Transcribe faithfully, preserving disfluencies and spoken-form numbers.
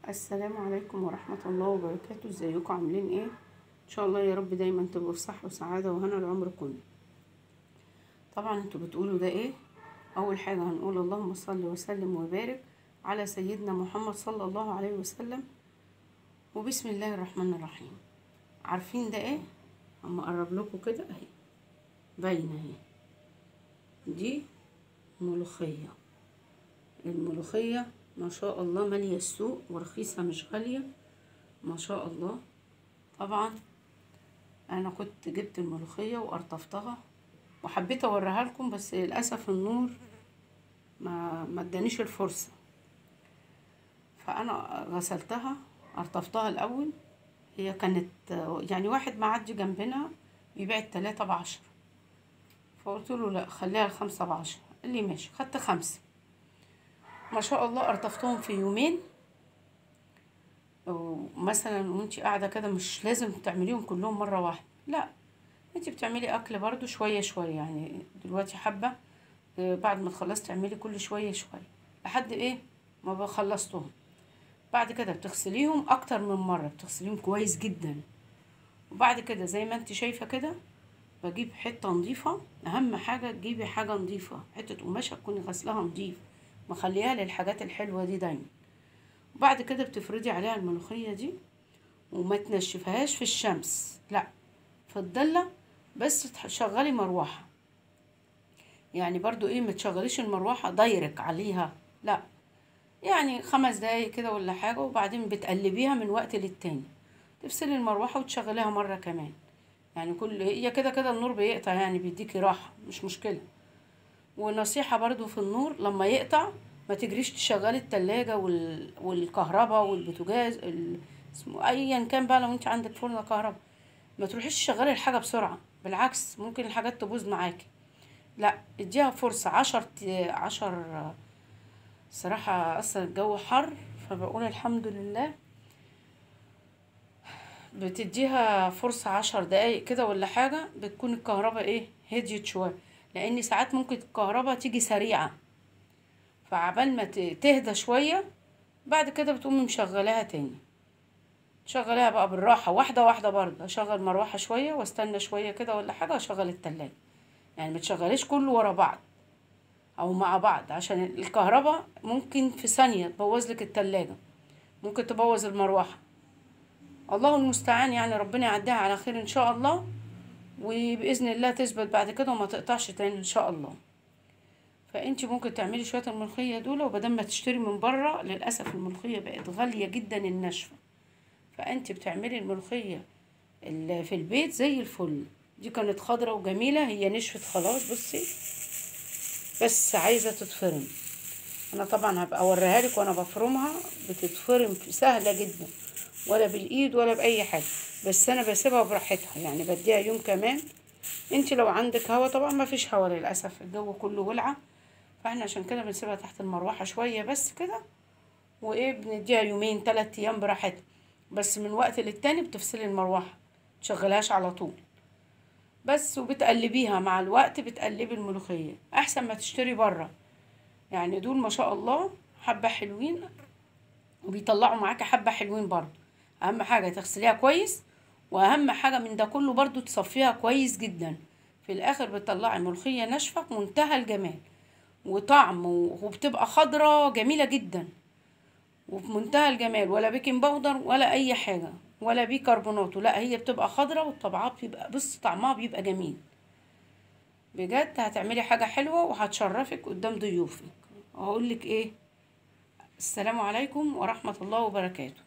السلام عليكم ورحمة الله وبركاته. ازيكم عاملين ايه؟ ان شاء الله يا رب دايما تبقوا في صحة وسعادة وهنا العمر كله. طبعا انتوا بتقولوا ده ايه؟ اول حاجة هنقول اللهم صل وسلم وبارك على سيدنا محمد صلى الله عليه وسلم، وبسم الله الرحمن الرحيم. عارفين ده ايه؟ اما اقرب لكم كده اهي باينة اهي، دي ملوخية. الملوخية ما شاء الله مالية السوق ورخيصة مش غالية ما شاء الله. طبعا انا كنت جبت الملوخية وقرطفتها وحبيت اوريها لكم، بس للاسف النور ما ما ادانيش الفرصة. فانا غسلتها قرطفتها الاول. هي كانت يعني واحد معدي جنبنا بيبيع التلاتة بعشرة، فقلت له لا خليها الخمسة بعشرة. قال لي ماشي، خدت خمسة. ما شاء الله قرطفتهم في يومين. مثلا وانتي قاعدة كده مش لازم تعمليهم كلهم مرة واحدة، لا انتي بتعملي اكل برضو شوية شوية. يعني دلوقتي حبة بعد ما تخلصي تعملي كل شوية شوية لحد ايه ما بخلصتهم. بعد كده بتغسليهم اكتر من مرة، بتغسليهم كويس جدا. وبعد كده زي ما انتي شايفة كده بجيب حتة نظيفة. اهم حاجة تجيبي حاجة نظيفة، حتة قماشة تكوني غسلها نظيف مخليها للحاجات الحلوة دي دايما. وبعد كده بتفردي عليها الملوخية دي وما تنشفهاش في الشمس، لا في الضلة، بس تشغلي مروحة. يعني برضو ايه، ما تشغليش المروحة دايرك عليها، لا يعني خمس دقايق كده ولا حاجة، وبعدين بتقلبيها من وقت للتاني. تفصلي المروحة وتشغليها مرة كمان. يعني كل هي كده كده النور بيقطع، يعني بيديكي راحة مش مشكلة. ونصيحة برضو في النور لما يقطع ما تجريش تشغلي التلاجة وال... والكهرباء والبوتاجاز ال... اسمه ايا كان بقى. لو انت عندك فرن كهرباء ما تروحيش تشغلي الحاجة بسرعة، بالعكس ممكن الحاجات تبوظ معاكي. لا اديها فرصة عشر عشر. صراحة اصلا الجو حر فبقول الحمد لله. بتديها فرصة عشر دقايق كده ولا حاجة، بتكون الكهرباء ايه هديت شوية، لان ساعات ممكن الكهرباء تيجي سريعة. فعبال ما تهدى شوية بعد كده بتقومي مشغلاها تاني. شغلها بقى بالراحة واحدة واحدة برضه. اشغل مروحة شوية واستنى شوية كده ولا حاجة واشغل التلاجة. يعني ما تشغليش كله ورا بعض او مع بعض، عشان الكهرباء ممكن في ثانية تبوظ لك التلاجة، ممكن تبوظ المروحة. الله المستعان، يعني ربنا يعديها على خير ان شاء الله، وباذن الله تثبت بعد كده وما تقطعش تاني ان شاء الله. فانت ممكن تعملي شويه الملوخيه دول، وبدل ما تشتري من بره. للاسف الملوخيه بقت غاليه جدا الناشفه، فانت بتعملي الملوخيه اللي في البيت زي الفل. دي كانت خضره وجميله، هي نشفت خلاص بصي، بس عايزه تتفرم. انا طبعا هبقى اوريها لك وانا بفرمها. بتتفرم سهله جدا، ولا بالايد ولا باي حاجه، بس انا بسيبها براحتها. يعني بديها يوم كمان. انت لو عندك هوا، طبعا ما فيش هوا للاسف، الجو كله ولعه، فاحنا عشان كده بنسيبها تحت المروحه شويه بس كده. وايه بنديها يومين تلات ايام براحتها، بس من وقت للتاني بتفصلي المروحه، تشغلهاش على طول بس. وبتقلبيها مع الوقت، بتقلبي الملوخيه احسن ما تشتري بره. يعني دول ما شاء الله حبه حلوين، وبيطلعوا معاكي حبه حلوين برضو. اهم حاجه تغسليها كويس، واهم حاجه من ده كله برضو تصفيها كويس جدا. في الاخر بتطلعي ملوخيه ناشفه منتهى الجمال وطعم، وبتبقى خضرة جميلة جدا وفي منتهى الجمال. ولا بيكنج باودر ولا اي حاجة ولا بيكربونات، لا هي بتبقى خضرة والطبعات بيبقى بص طعمها بيبقى جميل بجد. هتعملي حاجة حلوة وهتشرفك قدام ضيوفك. اقول لك ايه، السلام عليكم ورحمة الله وبركاته.